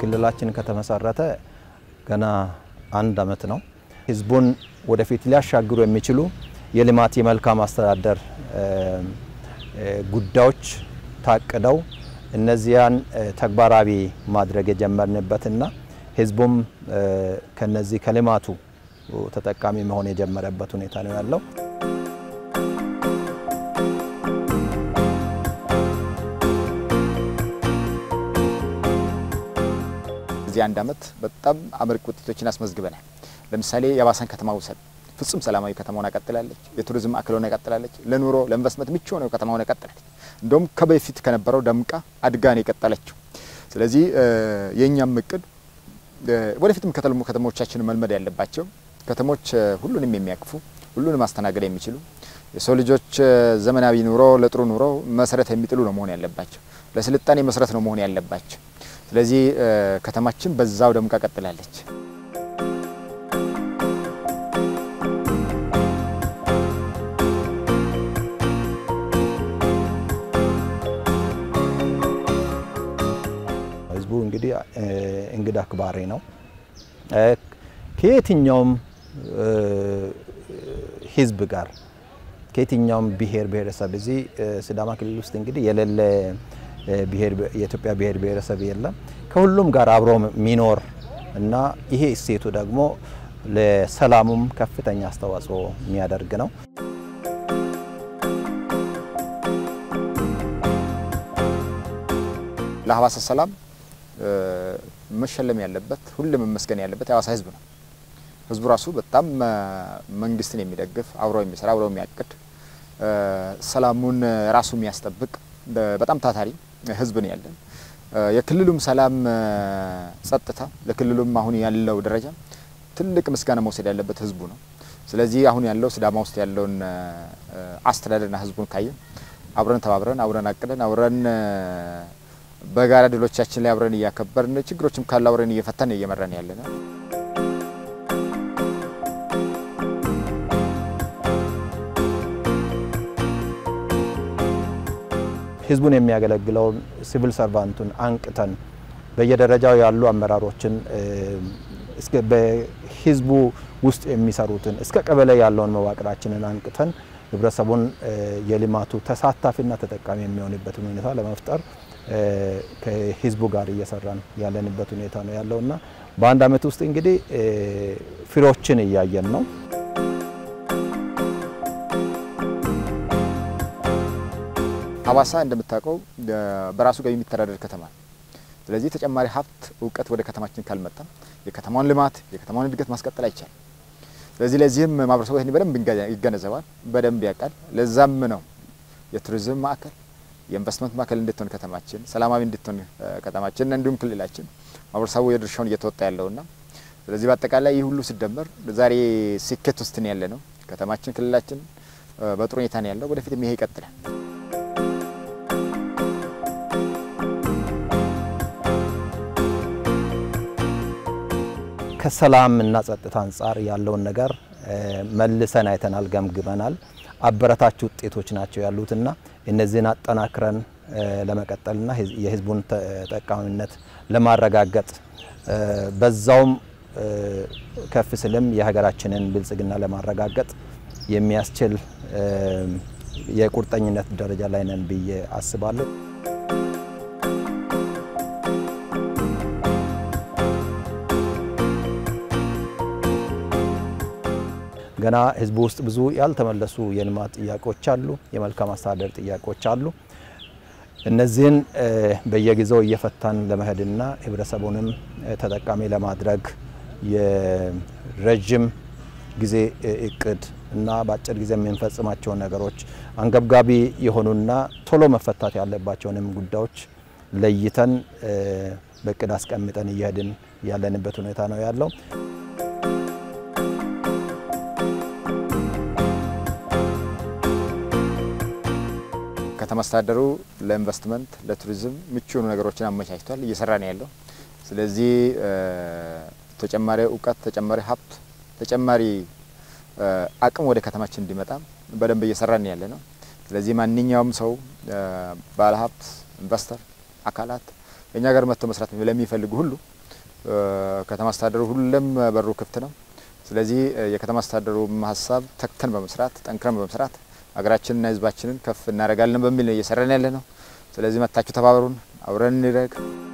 ክልላችን ከተመሰረተ ገና አንድ አመት ነው። ህዝቡን ወደፊት ሊያሻግሩ የሚችሉ የልማት የመልካም አስተዳደር ጉዳዮች ታቅደው እነዚያን ተግባራዊ ማድረግ የጀመርንበትና ህዝቡም ከነዚህ ከልማቱ ተጠቃሚ መሆን የጀመረበት ሁኔታ ነው ያለው። እዚህ አንድ አመት በጣም አመርቂ ውጤቶችን አስመዝግበናል። ለምሳሌ የአዋሳን ከተማ ወሰን ፍጹም ሰላማዊ ከተማውን አቀጥላለች። የቱሪዝም ማዕከሉን አቀጥላለች። ለኑሮ ለኢንቨስትመንት ምቹ ነው ከተማውን አቀጥላለች። እንደውም ከበፊት ከነበረው ደምቃ አድጋን የቀጠለችው። ስለዚህ የኛም እቅድ ወደፊትም ከተሞቻችን መልመድ ያለባቸው ከተሞች ሁሉንም የሚያቅፉ ሁሉንም ማስተናገድ የሚችሉ የሰው ልጆች ዘመናዊ ኑሮ ለጥሩ ኑሮ መሰረት የሚጥሉ ነው መሆን ያለባቸው። ለስልጣኔ መሰረት ነው መሆን ያለባቸው። ስለዚህ ከተማችን በዛው ደምቃ ቀጥላለች። ህዝቡ እንግዲህ እንግዳ አክባሪ ነው። ከየትኛውም ህዝብ ጋር ከየትኛውም ብሔር ብሔረሰብ እዚህ ሲዳማ ክልል ውስጥ እንግዲህ የሌለ የኢትዮጵያ ብሔር ብሔረሰብ የለም። ከሁሉም ጋር አብሮ ሚኖር እና ይሄ እሴቱ ደግሞ ለሰላሙም ከፍተኛ አስተዋጽኦ የሚያደርግ ነው። ለሐዋሳ ሰላም መሸለም ያለበት ሁሉም መስገን ያለበት የሐዋሳ ህዝብ ነው። ህዝቡ ራሱ በጣም መንግስትን የሚደግፍ አብሮ የሚሰራ አብሮ የሚያቅድ ሰላሙን ራሱ የሚያስጠብቅ በጣም ታታሪ ህዝብ ነው ያለን። የክልሉም ሰላም ጸጥታ ለክልሉም አሁን ያለው ደረጃ ትልቅ ምስጋና መውሰድ ያለበት ህዝቡ ነው። ስለዚህ አሁን ያለው ሲዳማ ውስጥ ያለውን አስተዳደርና ህዝቡን ካየን አብረን ተባብረን አብረን አቅደን አብረን በጋራ ድሎቻችን ላይ አብረን እያከበርን ችግሮችም ካለ አብረን እየፈታን እየመራን ያለና ህዝቡን የሚያገለግለው ሲቪል ሰርቫንቱን አንቅተን በየደረጃው ያሉ አመራሮችን እስከ በህዝቡ ውስጥ የሚሰሩትን እስከ ቀበሌ ያለውን መዋቅራችንን አንቅተን ህብረተሰቡን የልማቱ ተሳታፊና ተጠቃሚ የሚሆንበት ሁኔታ ለመፍጠር ከህዝቡ ጋር እየሰራን ያለንበት ሁኔታ ነው ያለውና በአንድ አመት ውስጥ እንግዲህ ፍሬዎችን እያየን ነው። ሐዋሳ እንደምታውቀው በራሱ ጋር የሚተዳደር ከተማ ነው። ስለዚህ ተጨማሪ ሀብት ዕውቀት ወደ ከተማችን ካልመጣ የከተማውን ልማት የከተማውን እድገት ማስቀጠል አይቻልም። ስለዚህ ለዚህም ማህበረሰቡ ይሄን በደንብ ይገነዘባል፣ በደንብ ያውቃል። ለዛም ነው የቱሪዝም ማዕከል የኢንቨስትመንት ማዕከል እንድትሆን ከተማችን ሰላማዊ እንድትሆን ከተማችን እንዲሁም ክልላችን ማህበረሰቡ የድርሻውን እየተወጣ ያለውና ስለዚህ በአጠቃላይ ይህ ሁሉ ሲደመር ዛሬ ስኬት ውስጥ ነው ያለነው። ከተማችን ክልላችን በጥሩ ሁኔታ ነው ያለው። ወደፊትም ይሄ ይቀጥላል። ከሰላም እና ጸጥታ አንፃር ያለውን ነገር መልሰን አይተናል፣ ገምግመናል። አበረታች ውጤቶች ናቸው ያሉትና እነዚህን አጠናክረን ለመቀጠልና የህዝቡን ተጠቃሚነት ለማረጋገጥ በዛውም ከፍ ስልም የሀገራችንን ብልጽግና ለማረጋገጥ የሚያስችል የቁርጠኝነት ደረጃ ላይ ነን ብዬ አስባለሁ። ገና ህዝቡ ውስጥ ብዙ ያልተመለሱ የልማት ጥያቄዎች አሉ፣ የመልካም አስተዳደር ጥያቄዎች አሉ። እነዚህን በየጊዜው እየፈታን ለመሄድና ህብረተሰቡንም ተጠቃሚ ለማድረግ የረጅም ጊዜ እቅድ እና በአጭር ጊዜ የምንፈጽማቸው ነገሮች አንገብጋቢ የሆኑና ቶሎ መፈታት ያለባቸውንም ጉዳዮች ለይተን በእቅድ አስቀምጠን እየሄድን ያለንበት ሁኔታ ነው ያለው። ከተማ አስተዳደሩ ለኢንቨስትመንት ለቱሪዝም ምቹ የሆኑ ነገሮችን አመቻችቷል፣ እየሰራ ነው ያለው። ስለዚህ ተጨማሪ ዕውቀት ተጨማሪ ሀብት ተጨማሪ አቅም ወደ ከተማችን እንዲመጣ በደንብ እየሰራ ነው ያለነው። ስለዚህ ማንኛውም ሰው ባለሀብት ኢንቨስተር አካላት እኛ ጋር መጥተው መስራት ለሚፈልጉ ሁሉ ከተማ አስተዳደሩ ሁሉም በሩ ክፍት ነው። ስለዚህ የከተማ አስተዳደሩ ሐሳብ ተክተን በመስራት ጠንክረን በመስራት አገራችንና ህዝባችንን ከፍ እናደርጋለን በሚል ነው እየሰራን ያለነው። ስለዚህ መጣችሁ ተባበሩን፣ አብረን እንረግ።